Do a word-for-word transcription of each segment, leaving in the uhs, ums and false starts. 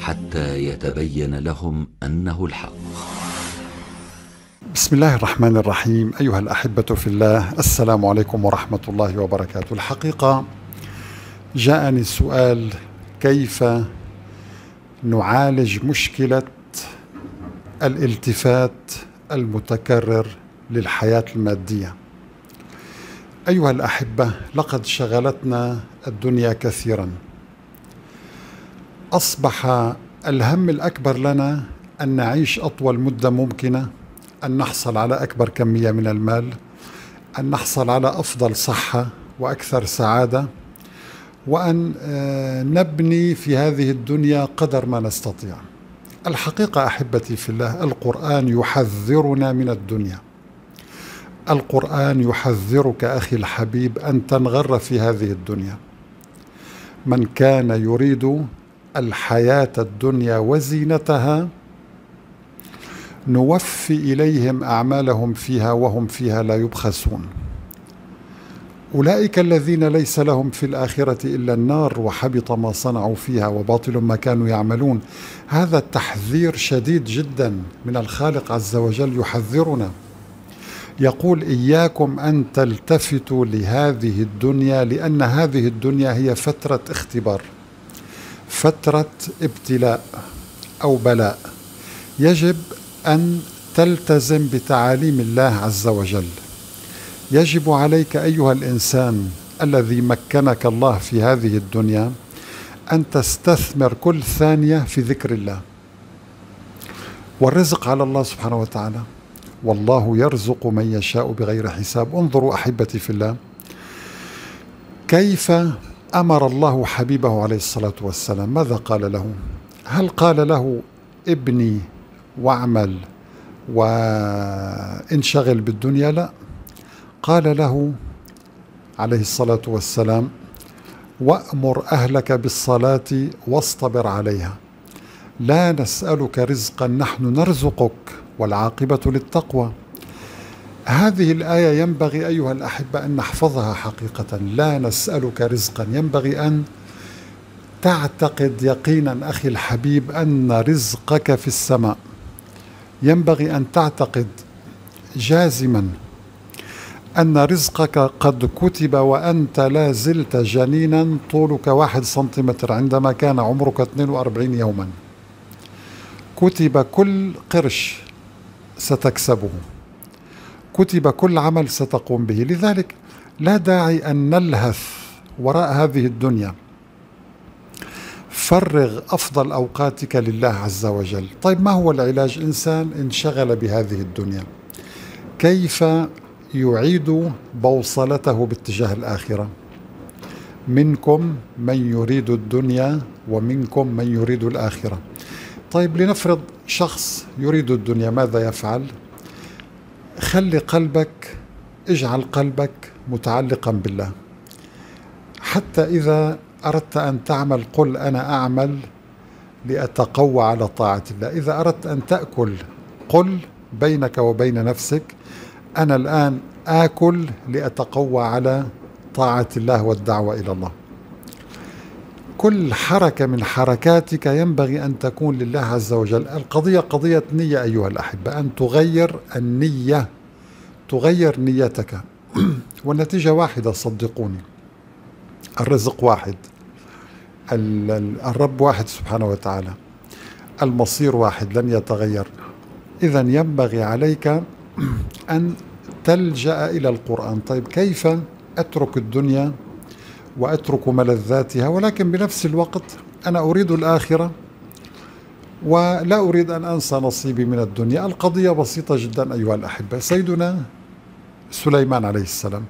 حتى يتبين لهم أنه الحق. بسم الله الرحمن الرحيم. أيها الأحبة في الله، السلام عليكم ورحمة الله وبركاته. الحقيقة جاءني سؤال: كيف نعالج مشكلة الالتفات المتكرر للحياة المادية؟ أيها الأحبة، لقد شغلتنا الدنيا كثيرا. أصبح الهم الأكبر لنا أن نعيش أطول مدة ممكنة، أن نحصل على أكبر كمية من المال، أن نحصل على أفضل صحة وأكثر سعادة، وأن نبني في هذه الدنيا قدر ما نستطيع. الحقيقة أحبتي في الله، القرآن يحذرنا من الدنيا. القرآن يحذرك أخي الحبيب أن تنغر في هذه الدنيا. من كان يريد الحياة الدنيا وزينتها نوفي إليهم أعمالهم فيها وهم فيها لا يبخسون. أولئك الذين ليس لهم في الآخرة إلا النار وحبط ما صنعوا فيها وباطل ما كانوا يعملون. هذا التحذير شديد جدا من الخالق عز وجل، يحذرنا، يقول: إياكم أن تلتفتوا لهذه الدنيا، لأن هذه الدنيا هي فترة اختبار، فترة ابتلاء أو بلاء. يجب أن تلتزم بتعاليم الله عز وجل. يجب عليك أيها الإنسان الذي مكنك الله في هذه الدنيا أن تستثمر كل ثانية في ذكر الله. والرزق على الله سبحانه وتعالى، والله يرزق من يشاء بغير حساب. انظروا أحبتي في الله كيف أمر الله حبيبه عليه الصلاة والسلام. ماذا قال له؟ هل قال له ابني واعمل وانشغل بالدنيا؟ لا، قال له عليه الصلاة والسلام: وأمر أهلك بالصلاة واصطبر عليها، لا نسألك رزقا نحن نرزقك والعاقبة للتقوى. هذه الآية ينبغي أيها الأحبة أن نحفظها حقيقة. لا نسألك رزقا، ينبغي أن تعتقد يقينا أخي الحبيب أن رزقك في السماء. ينبغي أن تعتقد جازما أن رزقك قد كتب وأنت لا زلت جنينا طولك واحد سنتيمتر عندما كان عمرك اثنين وأربعين يوما. كتب كل قرش ستكسبه، كتب كل عمل ستقوم به. لذلك لا داعي أن نلهث وراء هذه الدنيا. فرغ أفضل أوقاتك لله عز وجل. طيب، ما هو العلاج؟ إنسان انشغل بهذه الدنيا، كيف يعيد بوصلته باتجاه الآخرة؟ منكم من يريد الدنيا ومنكم من يريد الآخرة. طيب، لنفرض شخص يريد الدنيا، ماذا يفعل؟ خلي قلبك، اجعل قلبك متعلقا بالله. حتى إذا أردت أن تعمل قل أنا أعمل لأتقوى على طاعة الله. إذا أردت أن تأكل قل بينك وبين نفسك أنا الآن آكل لأتقوى على طاعة الله والدعوة إلى الله. كل حركة من حركاتك ينبغي أن تكون لله عز وجل. القضية قضية نية أيها الأحبة، أن تغير النية، تغير نيتك والنتيجة واحدة، صدقوني. الرزق واحد، الرب واحد سبحانه وتعالى، المصير واحد لن يتغير. إذن ينبغي عليك أن تلجأ إلى القرآن. طيب، كيف أترك الدنيا وأترك ملذاتها ولكن بنفس الوقت أنا أريد الآخرة ولا أريد أن أنسى نصيبي من الدنيا؟ القضية بسيطة جدا أيها الأحبة. سيدنا سليمان عليه السلام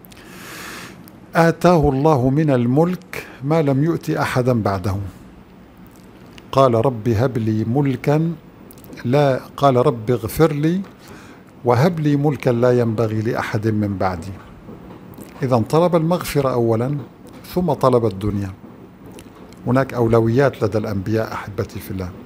آتاه الله من الملك ما لم يؤت أحدا بعده. قال: رب هب لي ملكا لا قال رب اغفر لي وهب لي ملكا لا ينبغي لأحد من بعدي. إذن طلب المغفرة أولا ثم طلب الدنيا. هناك أولويات لدى الأنبياء أحبتي في الله.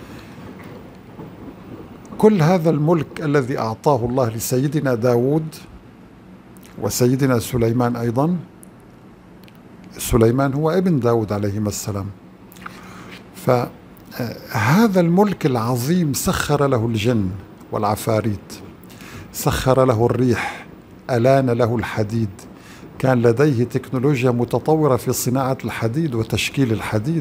كل هذا الملك الذي أعطاه الله لسيدنا داود وسيدنا سليمان أيضا، سليمان هو ابن داود عليهما السلام، هذا الملك العظيم سخر له الجن والعفاريت، سخر له الريح، ألان له الحديد، كان لديه تكنولوجيا متطورة في صناعة الحديد وتشكيل الحديد،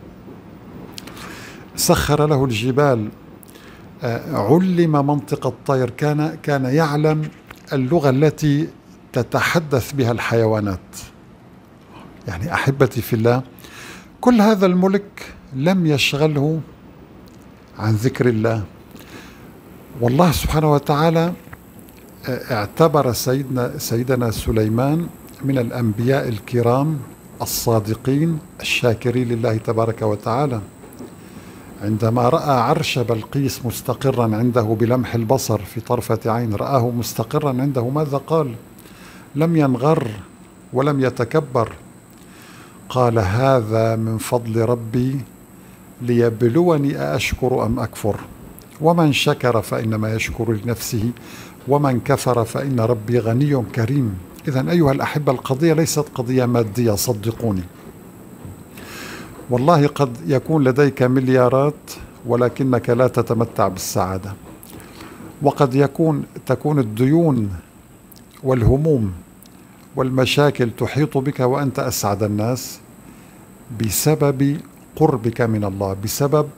سخر له الجبال، علم منطق الطير، كان كان يعلم اللغة التي تتحدث بها الحيوانات. يعني أحبتي في الله، كل هذا الملك لم يشغله عن ذكر الله. والله سبحانه وتعالى اعتبر سيدنا سيدنا سليمان من الأنبياء الكرام الصادقين الشاكرين لله تبارك وتعالى. عندما رأى عرش بلقيس مستقرا عنده بلمح البصر في طرفة عين، رآه مستقرا عنده، ماذا قال؟ لم ينغر ولم يتكبر، قال: هذا من فضل ربي ليبلوني أأشكر أم أكفر، ومن شكر فإنما يشكر لنفسه ومن كفر فإن ربي غني كريم. إذن أيها الأحبة، القضية ليست قضية مادية، صدقوني. والله قد يكون لديك مليارات ولكنك لا تتمتع بالسعادة، وقد يكون تكون الديون والهموم والمشاكل تحيط بك وأنت أسعد الناس بسبب قربك من الله، بسبب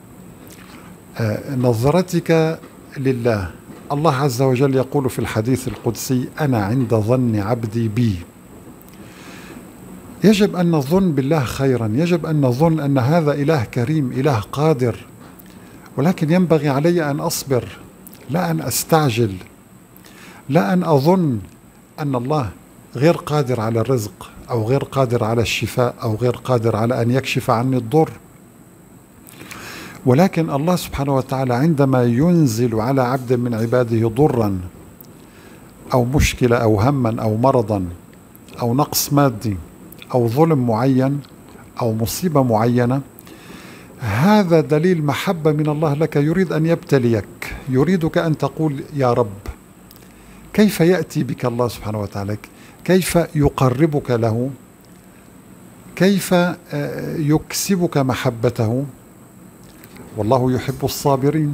نظرتك لله. الله عز وجل يقول في الحديث القدسي: أنا عند ظن عبدي بي. يجب أن نظن بالله خيرا، يجب أن نظن أن هذا إله كريم، إله قادر، ولكن ينبغي علي أن أصبر، لا أن أستعجل، لا أن أظن أن الله غير قادر على الرزق أو غير قادر على الشفاء أو غير قادر على أن يكشف عني الضر. ولكن الله سبحانه وتعالى عندما ينزل على عبد من عباده ضرا أو مشكلة أو هما أو مرضا أو نقص مادي أو ظلم معين أو مصيبة معينة، هذا دليل محبة من الله لك، يريد أن يبتليك، يريدك أن تقول: يا رب. كيف يأتي بك الله سبحانه وتعالى؟ كيف يقربك له؟ كيف يكسبك محبته؟ والله يحب الصابرين.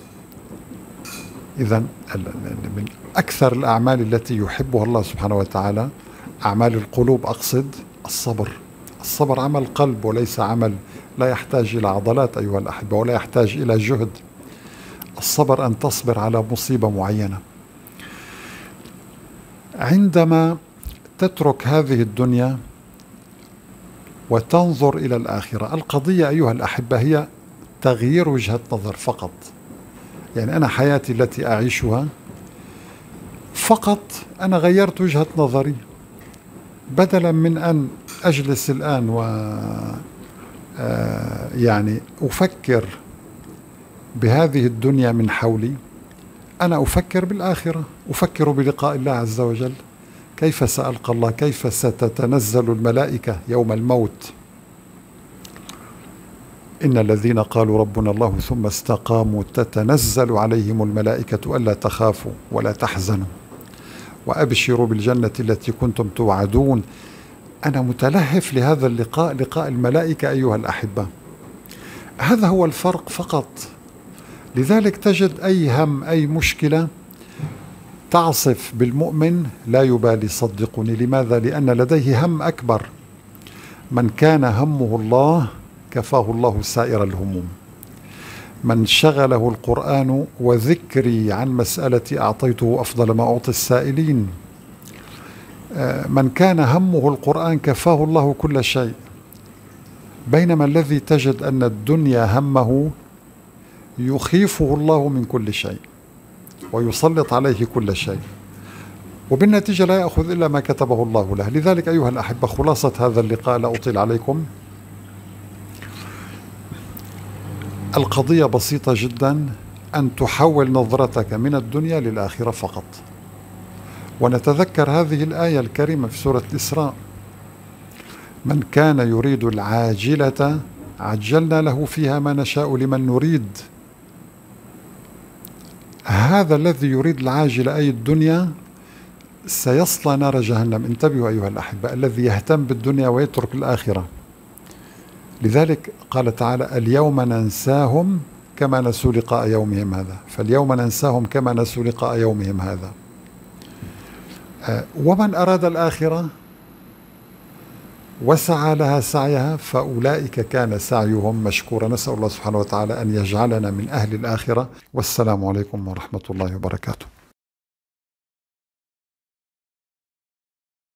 إذن من أكثر الأعمال التي يحبها الله سبحانه وتعالى، أعمال القلوب أقصد، الصبر. الصبر عمل قلب وليس عمل، لا يحتاج إلى عضلات أيها الأحبة، ولا يحتاج إلى جهد. الصبر أن تصبر على مصيبة معينة. عندما تترك هذه الدنيا وتنظر إلى الآخرة، القضية أيها الأحبة هي تغيير وجهة نظر فقط. يعني أنا حياتي التي أعيشها فقط أنا غيرت وجهة نظري، بدلا من أن أجلس الآن و يعني أفكر بهذه الدنيا من حولي، أنا أفكر بالآخرة، أفكر بلقاء الله عز وجل، كيف سألقى الله، كيف ستتنزل الملائكة يوم الموت. إن الذين قالوا ربنا الله ثم استقاموا تتنزل عليهم الملائكة ألا تخافوا ولا تحزنوا وأبشروا بالجنة التي كنتم توعدون. أنا متلهف لهذا اللقاء، لقاء الملائكة أيها الأحبة. هذا هو الفرق فقط. لذلك تجد أي هم، أي مشكلة تعصف بالمؤمن لا يبالي، صدقوني. لماذا؟ لأن لديه هم أكبر. من كان همه الله كفاه الله سائر الهموم. من شغله القرآن وذكري عن مسألتي أعطيته أفضل ما أعطي السائلين. من كان همه القرآن كفاه الله كل شيء. بينما الذي تجد أن الدنيا همه يخيفه الله من كل شيء ويسلط عليه كل شيء، وبالنتيجة لا يأخذ إلا ما كتبه الله له. لذلك أيها الأحبة، خلاصة هذا اللقاء، لا أطيل عليكم، القضية بسيطة جدا، أن تحول نظرتك من الدنيا للآخرة فقط. ونتذكر هذه الآية الكريمة في سورة الإسراء: من كان يريد العاجلة عجلنا له فيها ما نشاء لمن نريد. هذا الذي يريد العاجلة أي الدنيا سيصلى نار جهنم. انتبهوا أيها الأحبة، الذي يهتم بالدنيا ويترك الآخرة لذلك قال تعالى: اليوم ننساهم كما نسوا لقاء يومهم هذا. فاليوم ننساهم كما نسوا لقاء يومهم هذا. ومن أراد الآخرة وسعى لها سعيها فأولئك كان سعيهم مشكورا. نسأل الله سبحانه وتعالى أن يجعلنا من أهل الآخرة. والسلام عليكم ورحمة الله وبركاته.